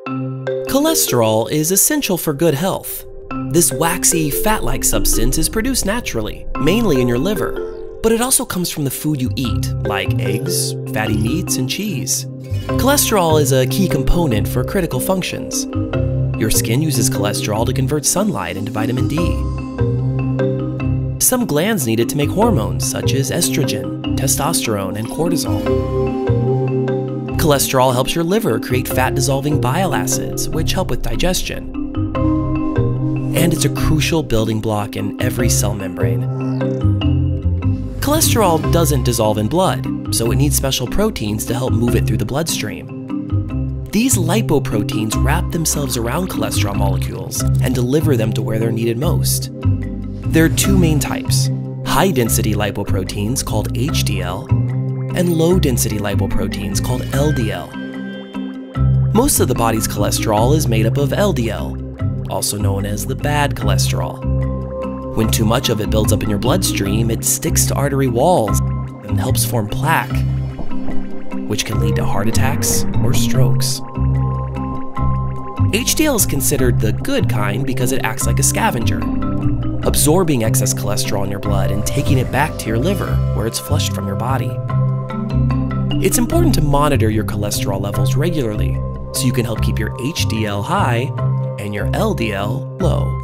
Cholesterol is essential for good health. This waxy, fat-like substance is produced naturally, mainly in your liver, but it also comes from the food you eat, like eggs, fatty meats, and cheese. Cholesterol is a key component for critical functions. Your skin uses cholesterol to convert sunlight into vitamin D. Some glands need it to make hormones such as estrogen, testosterone, and cortisol. Cholesterol helps your liver create fat-dissolving bile acids, which help with digestion. And it's a crucial building block in every cell membrane. Cholesterol doesn't dissolve in blood, so it needs special proteins to help move it through the bloodstream. These lipoproteins wrap themselves around cholesterol molecules and deliver them to where they're needed most. There are two main types: high-density lipoproteins called HDL and low-density lipoproteins called LDL. Most of the body's cholesterol is made up of LDL, also known as the bad cholesterol. When too much of it builds up in your bloodstream, it sticks to artery walls and helps form plaque, which can lead to heart attacks or strokes. HDL is considered the good kind because it acts like a scavenger, absorbing excess cholesterol in your blood and taking it back to your liver, where it's flushed from your body. It's important to monitor your cholesterol levels regularly so you can help keep your HDL high and your LDL low.